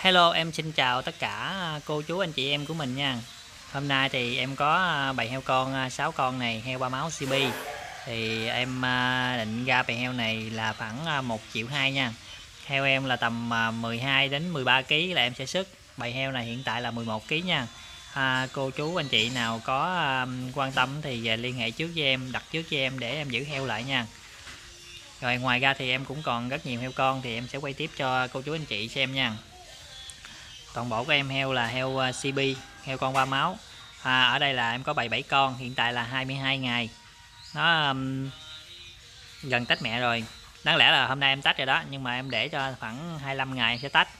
Hello, em xin chào tất cả cô chú anh chị em của mình nha. Hôm nay thì em có bầy heo con 6 con này, heo ba máu CB. Thì em định ra bầy heo này là khoảng 1,2 triệu nha. Heo em là tầm 12 đến 13 kg là em sẽ xuất. Bầy heo này hiện tại là 11 kg nha. Cô chú anh chị nào có quan tâm thì liên hệ trước với em, đặt trước với em để em giữ heo lại nha. Rồi ngoài ra thì em cũng còn rất nhiều heo con thì em sẽ quay tiếp cho cô chú anh chị xem nha. Toàn bộ của em heo là heo CB, heo con ba máu. Ở đây là em có bầy 7 con, hiện tại là 22 ngày. Nó gần tách mẹ rồi. Đáng lẽ là hôm nay em tách rồi đó, nhưng mà em để cho khoảng 25 ngày em sẽ tách.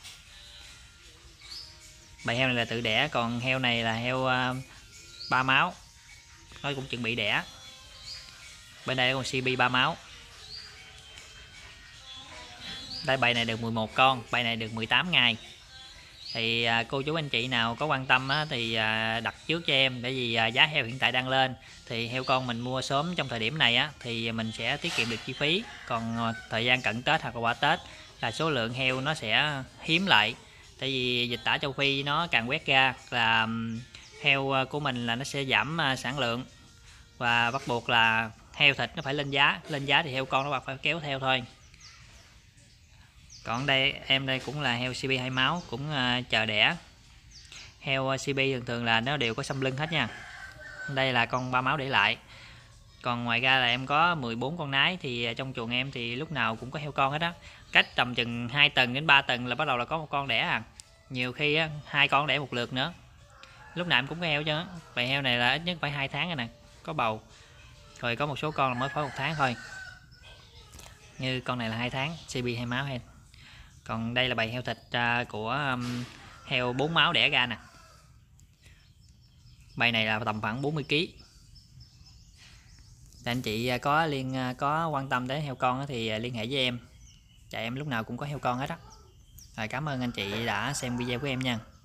Bầy heo này là tự đẻ, còn heo này là heo ba máu. Nó cũng chuẩn bị đẻ. Bên đây còn CB ba máu. Đây bầy này được 11 con, bầy này được 18 ngày. Thì cô chú anh chị nào có quan tâm thì đặt trước cho em, bởi vì giá heo hiện tại đang lên, thì heo con mình mua sớm trong thời điểm này thì mình sẽ tiết kiệm được chi phí. Còn thời gian cận Tết hoặc là qua Tết là số lượng heo nó sẽ hiếm lại, tại vì dịch tả châu Phi nó càng quét ra là heo của mình là nó sẽ giảm sản lượng, và bắt buộc là heo thịt nó phải lên giá thì heo con nó phải kéo theo thôi. Còn đây em đây cũng là heo CB hai máu, cũng chờ đẻ. Heo CB thường thường là nó đều có xăm lưng hết nha. Đây là con ba máu để lại. Còn ngoài ra là em có 14 con nái, thì trong chuồng em thì lúc nào cũng có heo con hết á. Cách tầm chừng 2 tuần đến 3 tuần là bắt đầu là có một con đẻ Nhiều khi hai con đẻ một lượt nữa. Lúc nào em cũng có heo chứ. Bầy heo này là ít nhất phải 2 tháng rồi nè, có bầu. Rồi có một số con là mới phải 1 tháng thôi. Như con này là 2 tháng, CB hai máu hen. Còn đây là bầy heo thịt của heo 4 máu đẻ ra nè. Bầy này là tầm khoảng 40 kg. Anh chị có quan tâm đến heo con thì liên hệ với em. Dạ em lúc nào cũng có heo con hết á. Rồi cảm ơn anh chị đã xem video của em nha.